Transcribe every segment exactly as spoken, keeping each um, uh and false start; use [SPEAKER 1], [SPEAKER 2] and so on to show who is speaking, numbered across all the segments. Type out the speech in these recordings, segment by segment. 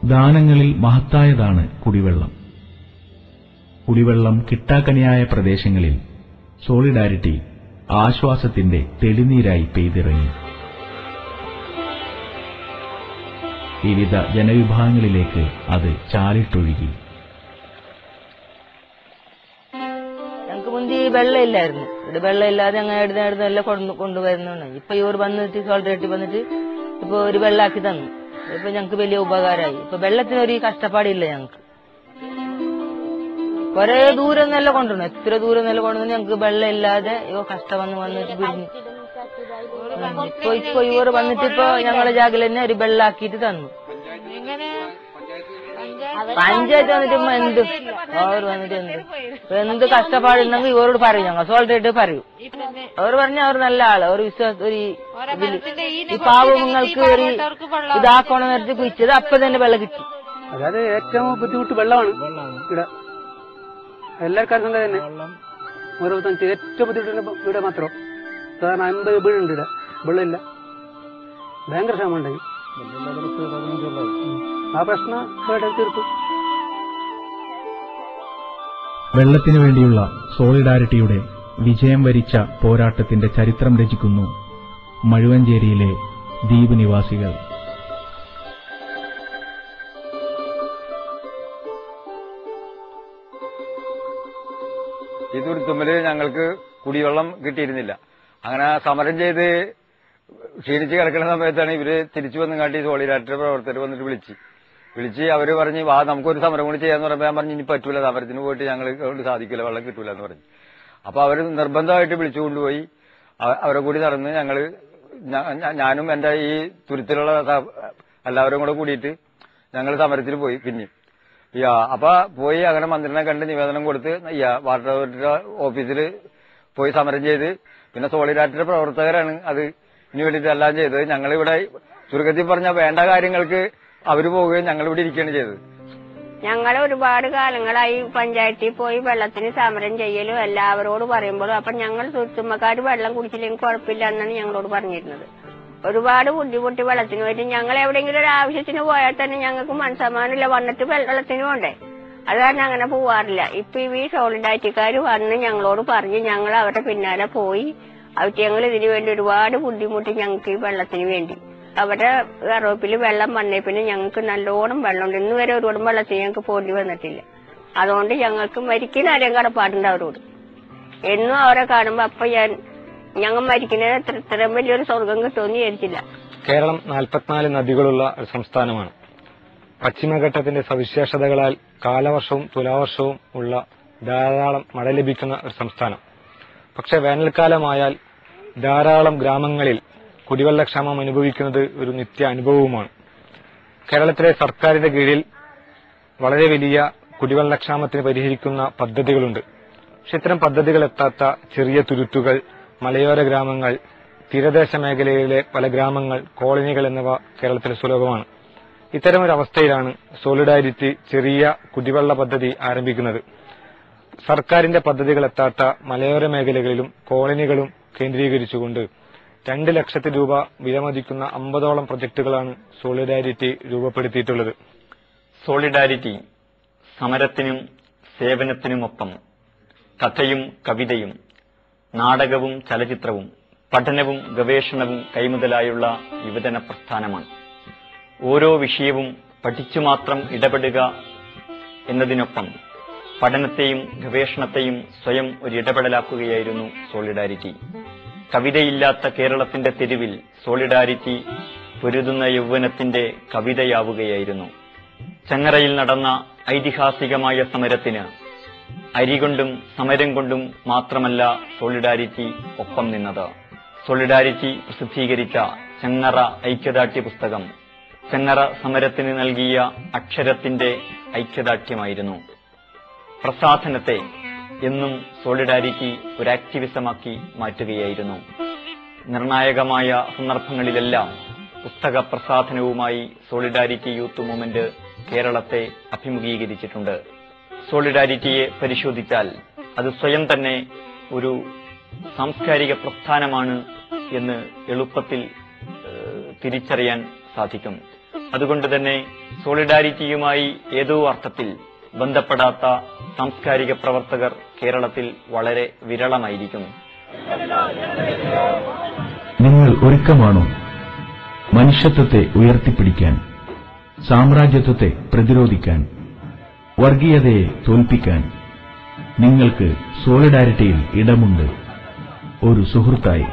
[SPEAKER 1] ദാനങ്ങളിൽ മഹത്തായതാണ് കുടിവെള്ളം. കുടിവെള്ളം കിട്ടാക്കനിയായ പ്രദേശങ്ങളിൽ സോളിഡാരിറ്റി ആശ്വാസത്തിന്റെ തെളിനീരായി പെയ്തിറങ്ങി. വിവിധ ജനവിഭാഗങ്ങളിലേക്ക് അത് ചാലിട്ടൊഴുകി.
[SPEAKER 2] ഞങ്ങൾക്ക് മുന്തി വെള്ളമില്ലായിരുന്നു. ഇവിടെ വെള്ളമില്ലാതെ ഞങ്ങൾ എഴുതുന്ന എഴുതുന്നെല്ലാം കൊണ്ടുവരുന്നുണ്ട്. ഇപ്പൊ ഇവർ വന്നിട്ട് സോളിഡാരിറ്റി വന്നിട്ട് ഇപ്പൊ ഒരു വെള്ളാക്കി തന്നു. ഇപ്പൊ ഞങ്ങൾക്ക് വലിയ ഉപകാരമായി. ഇപ്പൊ വെള്ളത്തിനൊരു കഷ്ടപ്പാടില്ല. ഞങ്ങൾക്ക് കൊറേ ദൂരം നല്ല കൊണ്ടുവന്നു. എത്ര ദൂരം നല്ല കൊണ്ടുവന്നു. ഞങ്ങൾക്ക് വെള്ളം ഇല്ലാതെ ഇവ കഷ്ടം വന്ന് വന്നിട്ട് പിരിഞ്ഞു. ഇപ്പൊ ഇപ്പൊ ഇവർ വന്നിട്ട് ഇപ്പൊ ഞങ്ങളെ ജാഗിൽ തന്നെ ഒരു വെള്ളാക്കിയിട്ട് തന്നു. പഞ്ചായത്ത് വന്നിട്ട് എന്ത് അവർ വന്നിട്ട് എന്ത് എന്ത് കഷ്ടപ്പാടുണ്ടെങ്കിൽ ഇവരോട് പറയും. ഞങ്ങൾ സോൾഡായിട്ട് പറയും. അവർ പറഞ്ഞ അവർ നല്ല ആള്. ഒരു വിശ്വാസം ഒരു ഈ പാവങ്ങൾക്ക് ഒരു ഇതാക്കണം നേരത്തെ കുഴിച്ചത് അപ്പൊ തന്നെ വെള്ളം കിട്ടി.
[SPEAKER 3] അതായത് ഏറ്റവും ബുദ്ധിമുട്ട് വെള്ളമാണ്. ഇവിടെ എല്ലാവർക്കും തന്നെ ഓരോരുത്തർ ഏറ്റവും ബുദ്ധിമുട്ട് ഇവിടെ മാത്രം. സാധാരണ അമ്പത് വീടുണ്ട് ഇവിടെ. വെള്ളമില്ല. ഭയങ്കര ക്ഷാമുണ്ടെങ്കിൽ ആ പ്രശ്നം ഇവിടെ തീർത്തു.
[SPEAKER 1] വെള്ളത്തിനു വേണ്ടിയുള്ള സോളിഡാരിറ്റിയുടെ വിജയം വരിച്ച പോരാട്ടത്തിന്റെ ചരിത്രം രചിക്കുന്നു മഴുവഞ്ചേരിയിലെ ദ്വീപ് നിവാസികൾ.
[SPEAKER 4] ഈ തുരുത്തുമ്മല് ഞങ്ങൾക്ക് കുടിവെള്ളം കിട്ടിയിരുന്നില്ല. അങ്ങനെ സമരം ചെയ്ത് ക്ഷീണിച്ച് കിടക്കുന്ന സമയത്താണ് ഇവര് തിരിച്ചു വന്നു കാട്ടി സോളിഡാരിറ്റി പ്രവർത്തകർ വന്നിട്ട് വിളിച്ച് വിളിച്ച് അവര് പറഞ്ഞ് വാ നമുക്കൊരു സമരം കൂടി ചെയ്യാന്ന് പറയുമ്പോൾ ഞാൻ പറഞ്ഞു ഇനി പറ്റൂല, സമരത്തിന് പോയിട്ട് ഞങ്ങൾ കൊണ്ട് സാധിക്കില്ല, വെള്ളം കിട്ടൂല എന്ന് പറഞ്ഞു. അപ്പൊ അവര് നിർബന്ധമായിട്ട് വിളിച്ചു കൊണ്ടുപോയി അവരെ കൂടി നടന്ന് ഞങ്ങള് ഞാനും എന്റെ ഈ തുരുത്തിലുള്ള എല്ലാവരും കൂടെ കൂടിയിട്ട് ഞങ്ങൾ സമരത്തിൽ പോയി. പിന്നെ അപ്പൊ പോയി അങ്ങനെ മന്ത്രിനെ കണ്ട് നിവേദനം കൊടുത്ത് വാട്ടർ അതോറിറ്റി ഓഫീസിൽ പോയി സമരം ചെയ്ത് പിന്നെ സോളിഡാരിറ്റിയുടെ പ്രവർത്തകരാണ് അത് ഇതിനു വേണ്ടിയിട്ട് എല്ലാം ചെയ്തത്. ഞങ്ങളിവിടെ ചുരുക്കത്തിൽ പറഞ്ഞ വേണ്ട കാര്യങ്ങൾക്ക് അവര് പോവുകയും ഞങ്ങളിവിടെ ഇരിക്കുകയാണ് ചെയ്തത്.
[SPEAKER 5] ഞങ്ങൾ ഒരുപാട് കാലങ്ങളായി പഞ്ചായത്തിൽ പോയി വെള്ളത്തിന് സമരം ചെയ്യലും എല്ലാവരോട് പറയുമ്പോഴും അപ്പൊ ഞങ്ങൾ തുരുത്തുമ്മക്കാർ വെള്ളം കുടിച്ചില്ലെങ്കിൽ കുഴപ്പമില്ല എന്നാണ് ഞങ്ങളോട് പറഞ്ഞിരുന്നത്. ഒരുപാട് ബുദ്ധിമുട്ടി വെള്ളത്തിന് പോയിട്ട് ഞങ്ങൾ എവിടെയെങ്കിലും ഒരു ആവശ്യത്തിന് പോയാൽ തന്നെ ഞങ്ങൾക്ക് മനസ്സമാനമില്ല, വന്നിട്ട് വെള്ളത്തിന് പോണ്ടേ. അത് കാരണം അങ്ങനെ പോവാറില്ല. ഇപ്പൊ ഈ സോളിഡാരിറ്റിക്കാർ വന്ന് ഞങ്ങളോട് പറഞ്ഞ് ഞങ്ങൾ അവരുടെ പിന്നാലെ പോയി അവർക്ക് ഞങ്ങൾ ഇതിനു വേണ്ടി ഒരുപാട് ബുദ്ധിമുട്ടി. ഞങ്ങൾക്ക് ഈ വെള്ളത്തിന് വേണ്ടി അവരുടെ കറവപ്പിൽ വെള്ളം വന്നേ പിന്നെ ഞങ്ങൾക്ക് നല്ലോണം വെള്ളമുണ്ട്. ഇന്ന് വരെ ഒരുപാട് വെള്ളത്തിന് ഞങ്ങൾക്ക് പോണ്ടി വന്നിട്ടില്ല. അതുകൊണ്ട് ഞങ്ങൾക്ക് മരിക്കുന്ന ആരെയും കടപ്പാടുണ്ട് അവരോട്. എന്നും അവരെ കാണുമ്പോ അപ്പൊ ഞാൻ ഞങ്ങൾ മരിക്കുന്നതിന് ഇത്രയും വലിയൊരു സ്വർഗം കിട്ടുമെന്ന് വിചാരിച്ചില്ല.
[SPEAKER 6] കേരളം നാൽപ്പത്തിനാല് നദികളുള്ള ഒരു സംസ്ഥാനമാണ്. പശ്ചിമഘട്ടത്തിന്റെ സവിശേഷതകളാൽ കാലവർഷവും തുലാവർഷവും ഉള്ള ധാരാളം മഴ ലഭിക്കുന്ന ഒരു സംസ്ഥാനം. പക്ഷെ വേനൽക്കാലമായാൽ ധാരാളം ഗ്രാമങ്ങളിൽ കുടിവെള്ളക്ഷാമം അനുഭവിക്കുന്നത് ഒരു നിത്യ അനുഭവവുമാണ്. കേരളത്തിലെ സർക്കാരിന്റെ കീഴിൽ വളരെ വലിയ കുടിവെള്ളക്ഷാമത്തിന് പരിഹരിക്കുന്ന പദ്ധതികളുണ്ട്. പക്ഷെ ഇത്തരം പദ്ധതികൾ എത്താത്ത ചെറിയ തുരുത്തുകൾ, മലയോര ഗ്രാമങ്ങൾ, തീരദേശ മേഖലയിലെ പല ഗ്രാമങ്ങൾ, കോളനികൾ എന്നിവ കേരളത്തിൽ സുലഭമാണ്. ഇത്തരമൊരവസ്ഥയിലാണ് സോളിഡാരിറ്റി ചെറിയ കുടിവെള്ള പദ്ധതി ആരംഭിക്കുന്നത്. സർക്കാരിന്റെ പദ്ധതികൾ എത്താത്ത മലയോര മേഖലകളിലും കോളനികളും കേന്ദ്രീകരിച്ചുകൊണ്ട് രണ്ട് ലക്ഷത്തി രൂപ വിലമതിക്കുന്ന അമ്പതോളം പ്രൊജക്ടുകളാണ് സോളിഡാരിറ്റി രൂപപ്പെടുത്തിയിട്ടുള്ളത്.
[SPEAKER 7] സോളിഡാരിറ്റി സമരത്തിനും സേവനത്തിനുമൊപ്പം കഥയും കവിതയും നാടകവും ചലച്ചിത്രവും പഠനവും ഗവേഷണവും കൈമുതലായുള്ള യുവജന പ്രസ്ഥാനമാണ്. ഓരോ വിഷയവും പഠിച്ചു മാത്രം ഇടപെടുക എന്നതിനൊപ്പം പഠനത്തെയും ഗവേഷണത്തെയും സ്വയം ഒരു ഇടപെടലാക്കുകയായിരുന്നു സോളിഡാരിറ്റി. കവിതയില്ലാത്ത കേരളത്തിന്റെ തെരുവിൽ സോളിഡാരിറ്റി പൊരുതുന്ന യൗവനത്തിന്റെ കവിതയാവുകയായിരുന്നു. ചങ്ങറയിൽ നടന്ന ഐതിഹാസികമായ സമരത്തിന് അരികൊണ്ടും സമരം കൊണ്ടും മാത്രമല്ല സോളിഡാരിറ്റി ഒപ്പം നിന്നത്. സോളിഡാരിറ്റി പ്രസിദ്ധീകരിച്ച ചങ്ങറ ഐക്യദാർഢ്യ പുസ്തകം ചങ്ങറ സമരത്തിന് നൽകിയ അക്ഷരത്തിന്റെ ഐക്യദാർഢ്യമായിരുന്നു. പ്രസാധനത്തെ എന്നും സോളിഡാരിറ്റി ഒരു ആക്ടിവിസമാക്കി മാറ്റുകയായിരുന്നു. നിർണായകമായ സന്ദർഭങ്ങളിലെല്ലാം പുസ്തക പ്രസാധനവുമായി സോളിഡാരിറ്റി യൂത്ത് മൂവ്മെന്റ് കേരളത്തെ അഭിമുഖീകരിച്ചിട്ടുണ്ട്. സോളിഡാരിറ്റിയെ പരിശോധിച്ചാൽ അത് സ്വയം തന്നെ ഒരു സാംസ്കാരിക പ്രസ്ഥാനമാണ് എന്ന് എളുപ്പത്തിൽ തിരിച്ചറിയാൻ സാധിക്കും. അതുകൊണ്ട് തന്നെ സോളിഡാരിറ്റിയുമായി ഏതോ അർത്ഥത്തിൽ ബന്ധപ്പെടാത്ത സാംസ്കാരിക പ്രവർത്തകർ കേരളത്തിൽ വളരെ വിരളമായിരിക്കുന്നു.
[SPEAKER 1] നിങ്ങൾ ഒരുക്കമാണോ മനുഷ്യത്വത്തെ ഉയർത്തിപ്പിടിക്കാൻ, സാമ്രാജ്യത്വത്തെ പ്രതിരോധിക്കാൻ, വർഗീയതയെ തോൽപ്പിക്കാൻ? നിങ്ങൾക്ക് സോളിഡാരിറ്റിയിൽ ഇടമുണ്ട്. ഒരു സുഹൃത്തായി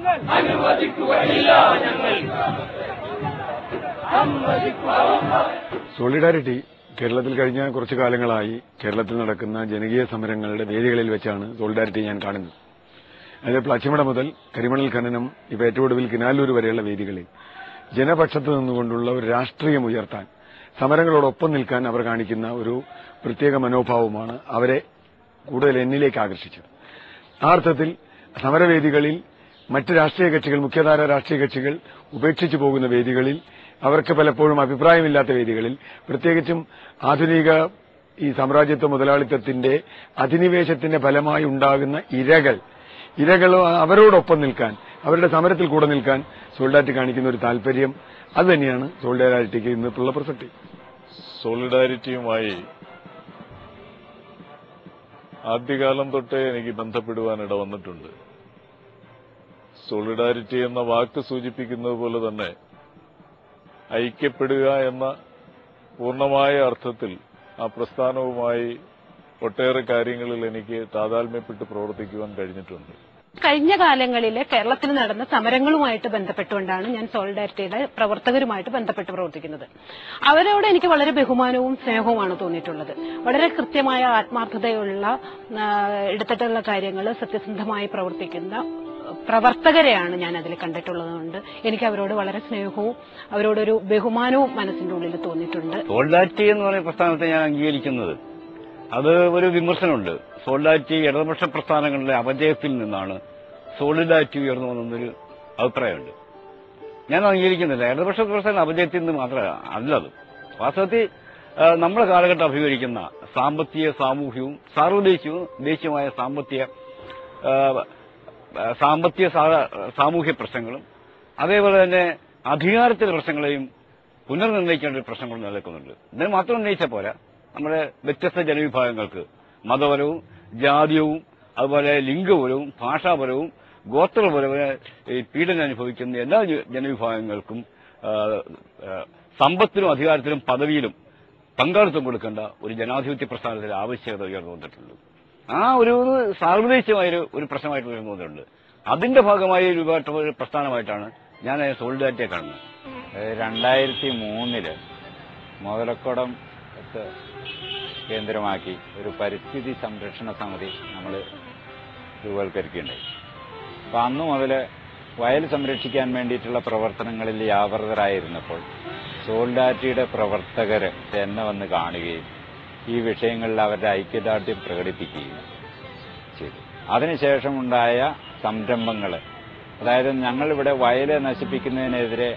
[SPEAKER 8] സോളിഡാരിറ്റി കേരളത്തിൽ കഴിഞ്ഞ കുറച്ചു കാലങ്ങളായി കേരളത്തിൽ നടക്കുന്ന ജനകീയ സമരങ്ങളുടെ വേദികളിൽ വെച്ചാണ് സോളിഡാരിറ്റി ഞാൻ കാണുന്നത്. അതായത് പ്ലാച്ചിമട മുതൽ കരിമണൽ ഖനനം, ഇപ്പൊ ഏറ്റവും ഒടുവിൽ കിനാലൂർ വരെയുള്ള വേദികളിൽ ജനപക്ഷത്ത് നിന്നുകൊണ്ടുള്ള ഒരു രാഷ്ട്രീയം ഉയർത്താൻ, സമരങ്ങളോടൊപ്പം നിൽക്കാൻ അവർ കാണിക്കുന്ന ഒരു പ്രത്യേക മനോഭാവമാണ് അവരെ കൂടുതൽ എന്നിലേക്ക് ആകർഷിച്ചത്. ആ അർത്ഥത്തിൽ സമരവേദികളിൽ മറ്റ് രാഷ്ട്രീയ കക്ഷികൾ, മുഖ്യധാര രാഷ്ട്രീയ കക്ഷികൾ ഉപേക്ഷിച്ചു പോകുന്ന വേദികളിൽ, അവർക്ക് പലപ്പോഴും അഭിപ്രായമില്ലാത്ത വേദികളിൽ, പ്രത്യേകിച്ചും ആധുനിക ഈ സാമ്രാജ്യത്വ മുതലാളിത്തത്തിന്റെ അധിനിവേശത്തിന്റെ ഫലമായി ഉണ്ടാകുന്ന ഇരകൾ ഇരകൾ അവരോടൊപ്പം നിൽക്കാൻ, അവരുടെ സമരത്തിൽ കൂടെ നിൽക്കാൻ സോളിഡാരിറ്റി കാണിക്കുന്ന ഒരു താല്പര്യം, അത് തന്നെയാണ് സോളിഡാരിറ്റിക്ക് ഇന്നിട്ടുള്ള പ്രസക്തി.
[SPEAKER 9] സോളിഡാരിറ്റിയുമായി ആദ്യകാലം തൊട്ടേ എനിക്ക് ബന്ധപ്പെടുവാനിട വന്നിട്ടുണ്ട്. സോളിഡാരിറ്റി എന്ന വാക്ക് സൂചിപ്പിക്കുന്നത് പോലെ തന്നെ ഐക്യപ്പെടുക എന്ന പൂർണ്ണമായ അർത്ഥത്തിൽ ആ പ്രസ്ഥാനവുമായി ഒട്ടേറെ കാര്യങ്ങളിൽ എനിക്ക് താതാത്മ്യപ്പെട്ട് പ്രവർത്തിക്കുവാൻ കഴിഞ്ഞിട്ടുണ്ട്.
[SPEAKER 10] കഴിഞ്ഞ കാലങ്ങളിൽ കേരളത്തിൽ നടന്ന സമരങ്ങളുമായിട്ട് ബന്ധപ്പെട്ടുകൊണ്ടാണ് ഞാൻ സോളിഡാരിറ്റിയുടെ പ്രവർത്തകരുമായിട്ട് ബന്ധപ്പെട്ട് പ്രവർത്തിക്കുന്നത്. അവരോട് എനിക്ക് വളരെ ബഹുമാനവും സ്നേഹവുമാണ് തോന്നിയിട്ടുള്ളത്. വളരെ കൃത്യമായ ആത്മാർത്ഥതയുള്ള എടുത്തിട്ടുള്ള കാര്യങ്ങൾ സത്യസന്ധമായി പ്രവർത്തിക്കുന്ന പ്രവർത്തകരെയാണ് ഞാൻ അതിൽ കണ്ടിട്ടുള്ളതുകൊണ്ട് എനിക്ക് അവരോട് വളരെ സ്നേഹവും അവരോടൊരു ബഹുമാനവും മനസ്സിന്റെ ഉള്ളിൽ തോന്നിയിട്ടുണ്ട്.
[SPEAKER 11] സോളിഡാരിറ്റി എന്ന് പറയുന്ന പ്രസ്ഥാനത്തെ ഞാൻ അംഗീകരിക്കുന്നത്, അത് ഒരു വിമർശനമുണ്ട്. സോളിഡാരിറ്റി ഇടതുപക്ഷ പ്രസ്ഥാനങ്ങളുടെ അപജയത്തിൽ നിന്നാണ് സോളിഡാരിറ്റി ഉയർന്നു വന്നൊരു അഭിപ്രായമുണ്ട്. ഞാൻ അംഗീകരിക്കുന്നില്ല. ഇടതുപക്ഷ പ്രസ്ഥാന അപജയത്തിൽ നിന്ന് മാത്രമല്ല അല്ലത്. വാസ്തവത്തിൽ നമ്മുടെ കാലഘട്ടം അഭിമുഖീകരിക്കുന്ന സാമ്പത്തിക, സാമൂഹ്യവും സാർവദേശീയവും ദേശീയമായ സാമ്പത്തിക സാമ്പത്തിക സാമൂഹ്യ പ്രശ്നങ്ങളും അതേപോലെ തന്നെ അധികാരത്തിന്റെ പ്രശ്നങ്ങളെയും പുനർനിർണ്ണയിക്കേണ്ട ഒരു പ്രശ്നങ്ങളും നിലനിൽക്കുന്നുണ്ട്. ഇതിന് മാത്രം ഉന്നയിച്ച പോരാ, നമ്മുടെ വ്യത്യസ്ത ജനവിഭാഗങ്ങൾക്ക് മതപരവും ജാതിയവും അതുപോലെ ലിംഗപരവും ഭാഷാപരവും ഗോത്രപരവും പീഡനം അനുഭവിക്കുന്ന എല്ലാ ജനവിഭാഗങ്ങൾക്കും സമ്പത്തിനും അധികാരത്തിലും പദവിയിലും പങ്കാളിത്തം കൊടുക്കേണ്ട ഒരു ജനാധിപത്യ പ്രസ്ഥാനത്തിന്റെ ആവശ്യകത ഉയർന്നു വന്നിട്ടുണ്ട്. ആ ഒരു സാർവദേശീയമായ ഒരു പ്രശ്നമായിട്ട് ഉയർന്നു വന്നിട്ടുണ്ട്. അതിന്റെ ഭാഗമായി രൂപപ്പെട്ട ഒരു പ്രസ്ഥാനമായിട്ടാണ് ഞാൻ സോളിഡാരിറ്റിയെ കാണുന്നത്.
[SPEAKER 4] രണ്ടായിരത്തി മൂന്നില് മുതലക്കുടം കേന്ദ്രമാക്കി ഒരു പരിസ്ഥിതി സംരക്ഷണ സമിതി നമ്മൾ രൂപവൽക്കരിക്കുകയുണ്ടായി. അപ്പൊ അന്നു മുതൽ വയൽ സംരക്ഷിക്കാൻ വേണ്ടിയിട്ടുള്ള പ്രവർത്തനങ്ങളിൽ വ്യാപൃതരായിരുന്നപ്പോൾ സോളിഡാരിറ്റിയുടെ പ്രവർത്തകർ എന്നെ വന്ന് കാണുകയും ഈ വിഷയങ്ങളിൽ അവരുടെ ഐക്യദാർഢ്യം പ്രകടിപ്പിക്കുകയും ചെയ്തു. അതിനുശേഷമുണ്ടായ സംരംഭങ്ങൾ, അതായത് ഞങ്ങളിവിടെ വയല് നശിപ്പിക്കുന്നതിനെതിരെ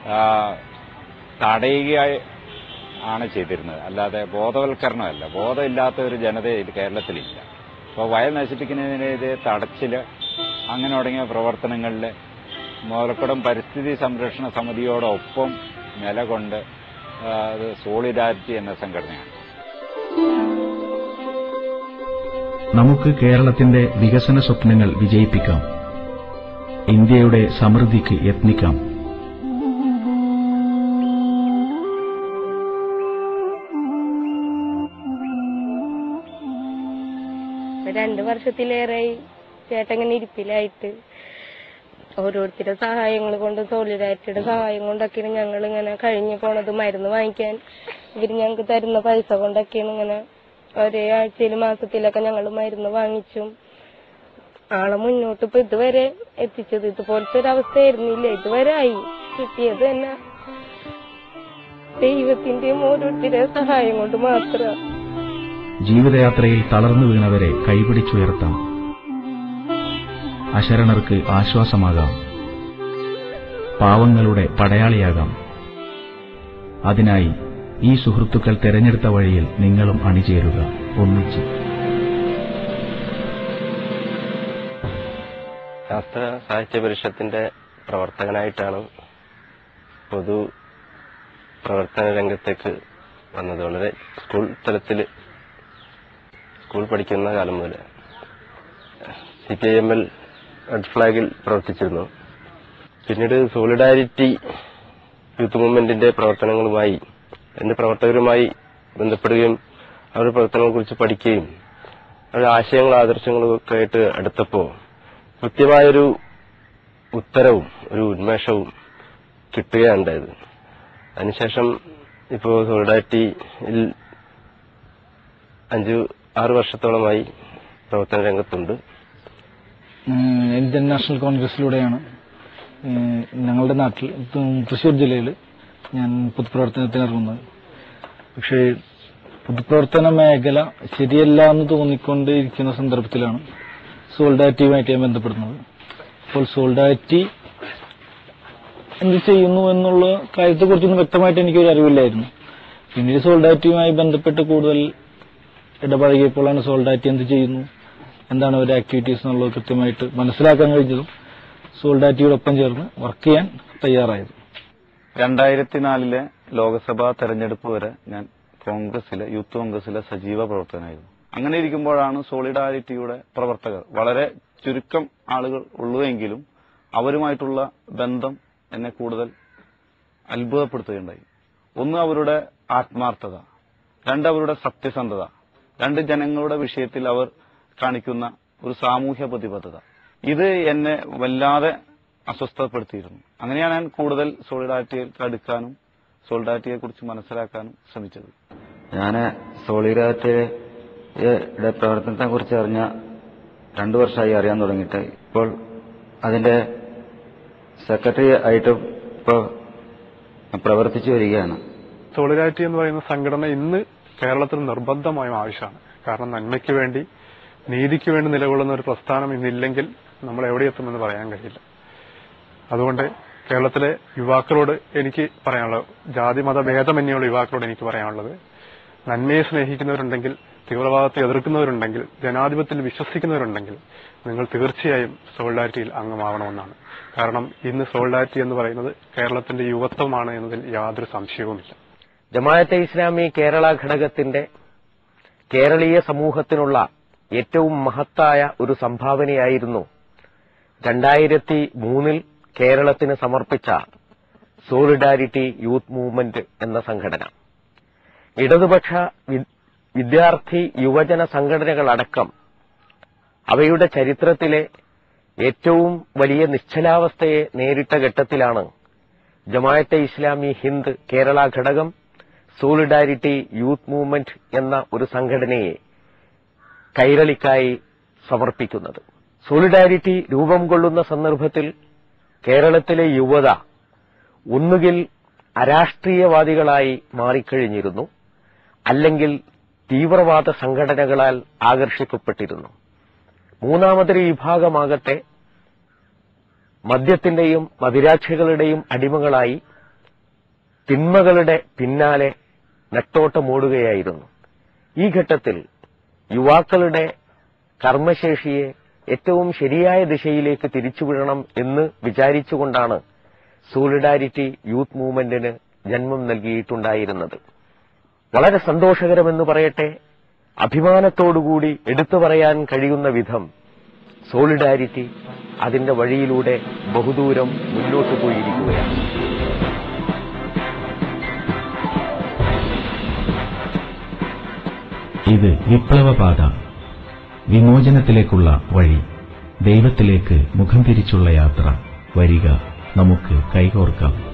[SPEAKER 4] തടയുക ആണ് ചെയ്തിരുന്നത്, അല്ലാതെ ബോധവൽക്കരണമല്ല. ബോധമില്ലാത്ത ഒരു ജനത കേരളത്തിലില്ല. അപ്പോൾ വയൽ നശിപ്പിക്കുന്നതിനെതിരെ തടച്ചിൽ അങ്ങനെ തുടങ്ങിയ പ്രവർത്തനങ്ങളിൽ മുതലക്കുടം പരിസ്ഥിതി സംരക്ഷണ സമിതിയോടൊപ്പം നിലകൊണ്ട് അത് സോളിഡാരിറ്റി എന്ന സംഘടനയാണ്.
[SPEAKER 1] നമുക്ക് കേരളത്തിന്റെ വികസന സ്വപ്നങ്ങൾ വിജയിപ്പിക്കാം. ഇന്ത്യയുടെ സമൃദ്ധിക്ക് യത്നിക്കാം.
[SPEAKER 5] രണ്ടു വർഷത്തിലേറെയായി ചേട്ടങ്ങനെ ഇരിപ്പിലായിട്ട് ഓരോരുത്തരുടെ സഹായങ്ങൾ കൊണ്ട്, സോളിഡാരിറ്റിയുടെ സഹായം കൊണ്ടൊക്കെയാണ് ഞങ്ങൾ ഇങ്ങനെ കഴിഞ്ഞു പോണത്. മരുന്ന് വാങ്ങിക്കാൻ ഇവർ ഞങ്ങൾക്ക് തരുന്ന പൈസ കൊണ്ടൊക്കെയാണ് ഇങ്ങനെ ഒരേ ആഴ്ചയിൽ മാസത്തിലൊക്കെ ഞങ്ങൾ മരുന്ന് വാങ്ങിച്ചും ആളെ മുന്നോട്ട് ഇപ്പൊ ഇതുവരെ എത്തിച്ചത്. ഇതുപോലത്തെ ഒരു അവസ്ഥയായിരുന്നില്ല. ഇതുവരെ ആയി കിട്ടിയത് തന്നെ ദൈവത്തിന്റെയും ഓരോരുത്തരുടെ സഹായം കൊണ്ട് മാത്രം.
[SPEAKER 1] ജീവിതയാത്രയിൽ തളർന്നു വീണവരെ കൈപിടിച്ചുയർത്താം. അശരണർക്ക് ആശ്വാസമാകാം. പാവങ്ങളുടെ പടയാളിയാകാം. അതിനായി ഈ സുഹൃത്തുക്കൾ തെരഞ്ഞെടുത്ത വഴിയിൽ നിങ്ങളും അണിചേരുക, ഒന്നിച്ച്.
[SPEAKER 12] ശാസ്ത്ര സാഹിത്യ പരിഷത്തിന്റെ പ്രവർത്തകനായിട്ടാണ് പൊതു പ്രവർത്തന രംഗത്തേക്ക് വന്നത് വളരെ സ്കൂൾ തലത്തിൽ സ്കൂൾ പഠിക്കുന്ന കാലം മുതൽ C P I M L red ഫ്ലാഗിൽ പ്രവർത്തിച്ചിരുന്നു. പിന്നീട് സോളിഡാരിറ്റി യൂത്ത് മൂവ്മെന്റിന്റെ പ്രവർത്തനങ്ങളുമായി എന്റെ പ്രവർത്തകരുമായി ബന്ധപ്പെടുകയും അവരുടെ പ്രവർത്തനങ്ങളെക്കുറിച്ച് പഠിക്കുകയും അവരുടെ ആശയങ്ങളും ആദർശങ്ങളും ഒക്കെ ആയിട്ട് അടുത്തപ്പോൾ കൃത്യമായൊരു ഉത്തരവും ഒരു ഉന്മേഷവും കിട്ടുകയുണ്ടായത്. അതിനുശേഷം ഇപ്പോൾ സോളിഡാരിറ്റിയിൽ അഞ്ചു ആറ് വർഷത്തോളമായി പ്രവർത്തന രംഗത്തുണ്ട്.
[SPEAKER 13] ഇന്ത്യൻ നാഷണൽ കോൺഗ്രസിലൂടെയാണ് ഞങ്ങളുടെ നാട്ടിൽ തൃശൂർ ജില്ലയിൽ ഞാൻ പൊതുപ്രവർത്തനത്തിന് ഇറങ്ങുന്നത്. പക്ഷേ പൊതുപ്രവർത്തന മേഖല ശരിയല്ല എന്ന് തോന്നിക്കൊണ്ടിരിക്കുന്ന സന്ദർഭത്തിലാണ് സോളിഡാരിറ്റിയുമായിട്ട് ഞാൻ ബന്ധപ്പെടുന്നത്. അപ്പോൾ സോളിഡാരിറ്റി എന്ത് ചെയ്യുന്നു എന്നുള്ള കാര്യത്തെക്കുറിച്ചൊന്നും വ്യക്തമായിട്ട് എനിക്കൊരു അറിവില്ലായിരുന്നു. പിന്നീട് സോളിഡാരിറ്റിയുമായി ബന്ധപ്പെട്ട് കൂടുതൽ ഇടപഴകിയപ്പോഴാണ് സോളിഡാരിറ്റി എന്ത് ചെയ്യുന്നു, എന്താണ് അവരുടെ ആക്ടിവിറ്റീസ് എന്നുള്ളത് കൃത്യമായിട്ട് മനസ്സിലാക്കാൻ കഴിഞ്ഞതും സോളിഡാരിറ്റിയോടൊപ്പം ചേർന്ന് വർക്ക് ചെയ്യാൻ തയ്യാറായത്.
[SPEAKER 14] രണ്ടായിരത്തി നാലിലെ ലോക്സഭാ തെരഞ്ഞെടുപ്പ് വരെ ഞാൻ കോൺഗ്രസിലെ യൂത്ത് കോൺഗ്രസിലെ സജീവ പ്രവർത്തകനായിരുന്നു. അങ്ങനെ ഇരിക്കുമ്പോഴാണ് സോളിഡാരിറ്റിയുടെ പ്രവർത്തകർ, വളരെ ചുരുക്കം ആളുകൾ ഉള്ളുവെങ്കിലും അവരുമായിട്ടുള്ള ബന്ധം എന്നെ കൂടുതൽ അത്ഭുതപ്പെടുത്തുകയുണ്ടായി. ഒന്ന് അവരുടെ ആത്മാർത്ഥത, രണ്ട് അവരുടെ സത്യസന്ധത, രണ്ട് ജനങ്ങളുടെ വിഷയത്തിൽ അവർ കാണിക്കുന്ന ഒരു സാമൂഹ്യ പ്രതിബദ്ധത. ഇത് എന്നെ വല്ലാതെ അസ്വസ്ഥപ്പെടുത്തിയിരുന്നു. അങ്ങനെയാണ് ഞാൻ കൂടുതൽ സോളിഡാരിറ്റിയിൽ അടുക്കാനും സോളിഡാരിറ്റിയെ കുറിച്ച് മനസ്സിലാക്കാനും ശ്രമിച്ചത്.
[SPEAKER 4] ഞാൻ സോളിഡാരിറ്റിയുടെ പ്രവർത്തനത്തെ കുറിച്ച് അറിഞ്ഞ രണ്ടു വർഷമായി അറിയാൻ തുടങ്ങിയിട്ട് ഇപ്പോൾ അതിന്റെ സെക്രട്ടറി ആയിട്ട് ഇപ്പോൾ പ്രവർത്തിച്ചു വരികയാണ്.
[SPEAKER 15] സോളിഡാരിറ്റി എന്ന് പറയുന്ന സംഘടന ഇന്ന് കേരളത്തിൽ നിർബന്ധമായും ആവശ്യമാണ്. കാരണം നന്മയ്ക്ക് വേണ്ടി, നീതിക്ക് വേണ്ടി നിലകൊള്ളുന്ന ഒരു പ്രസ്ഥാനം ഇന്നില്ലെങ്കിൽ നമ്മൾ എവിടെ എത്തുമെന്ന് പറയാൻ കഴിയില്ല. അതുകൊണ്ട് കേരളത്തിലെ യുവാക്കളോട് എനിക്ക് പറയാനുള്ളത്, ജാതി മത ഭേദമന്യുള്ള യുവാക്കളോട് എനിക്ക് പറയാനുള്ളത്, നന്മയെ സ്നേഹിക്കുന്നവരുണ്ടെങ്കിൽ, തീവ്രവാദത്തെ എതിർക്കുന്നവരുണ്ടെങ്കിൽ, ജനാധിപത്യത്തിൽ വിശ്വസിക്കുന്നവരുണ്ടെങ്കിൽ നിങ്ങൾ തീർച്ചയായും സോളിഡാരിറ്റിയിൽ അംഗമാവണമെന്നാണ്. കാരണം ഇന്ന് സോളിഡാരിറ്റി എന്ന് പറയുന്നത് കേരളത്തിന്റെ യുവത്വമാണ് എന്നതിൽ യാതൊരു സംശയവുമില്ല.
[SPEAKER 16] ജമാഅത്തെ ഇസ്ലാമി കേരള ഘടകത്തിന്റെ കേരളീയ സമൂഹത്തിനുള്ള ഏറ്റവും മഹത്തായ ഒരു സംഭാവനയായിരുന്നു രണ്ടായിരത്തി മൂന്നിൽ കേരളത്തിന് സമർപ്പിച്ച സോളിഡാരിറ്റി യൂത്ത് മൂവ്മെന്റ് എന്ന സംഘടന. ഇടതുപക്ഷ വിദ്യാർത്ഥി യുവജന സംഘടനകളടക്കം അവയുടെ ചരിത്രത്തിലെ ഏറ്റവും വലിയ നിശ്ചലാവസ്ഥയെ നേരിട്ട ഘട്ടത്തിലാണ് ജമാഅത്തെ ഇസ്ലാമി ഹിന്ദ് കേരള ഘടകം സോളിഡാരിറ്റി യൂത്ത് മൂവ്മെന്റ് എന്ന ഒരു സംഘടനയെ കൈരളിക്കായി സമർപ്പിക്കുന്നത്. സോളിഡാരിറ്റി രൂപം കൊള്ളുന്ന സന്ദർഭത്തിൽ കേരളത്തിലെ യുവത ഒന്നുകിൽ അരാഷ്ട്രീയവാദികളായി മാറിക്കഴിഞ്ഞിരുന്നു, അല്ലെങ്കിൽ തീവ്രവാദ സംഘടനകളാൽ ആകർഷിക്കപ്പെട്ടിരുന്നു. മൂന്നാമതൊരു വിഭാഗമാകട്ടെ മദ്യത്തിന്റെയും മദിരാക്ഷികളുടെയും അടിമകളായി തിന്മകളുടെ പിന്നാലെ നെട്ടോട്ടമോടുകയായിരുന്നു. ഈ ഘട്ടത്തിൽ യുവാക്കളുടെ കർമ്മശേഷിയെ ഏറ്റവും ശരിയായ ദിശയിലേക്ക് തിരിച്ചുവിടണം എന്ന് വിചാരിച്ചുകൊണ്ടാണ് സോളിഡാരിറ്റി യൂത്ത് മൂവ്മെന്റിന് ജന്മം നൽകിയിട്ടുണ്ടായിരുന്നത്. വളരെ സന്തോഷകരമെന്ന് പറയട്ടെ, അഭിമാനത്തോടുകൂടി എടുത്തു പറയാൻ കഴിയുന്ന വിധം സോളിഡാരിറ്റി അതിന്റെ വഴിയിലൂടെ ബഹുദൂരം മുന്നോട്ടു പോയിരിക്കുകയാണ്.
[SPEAKER 1] ഇത് വിപ്ലവപാത, വിമോചനത്തിലേക്കുള്ള വഴി, ദൈവത്തിലേക്ക് മുഖം തിരിച്ചുള്ള യാത്ര. വരിക, നമുക്ക് കൈകോർക്കാം.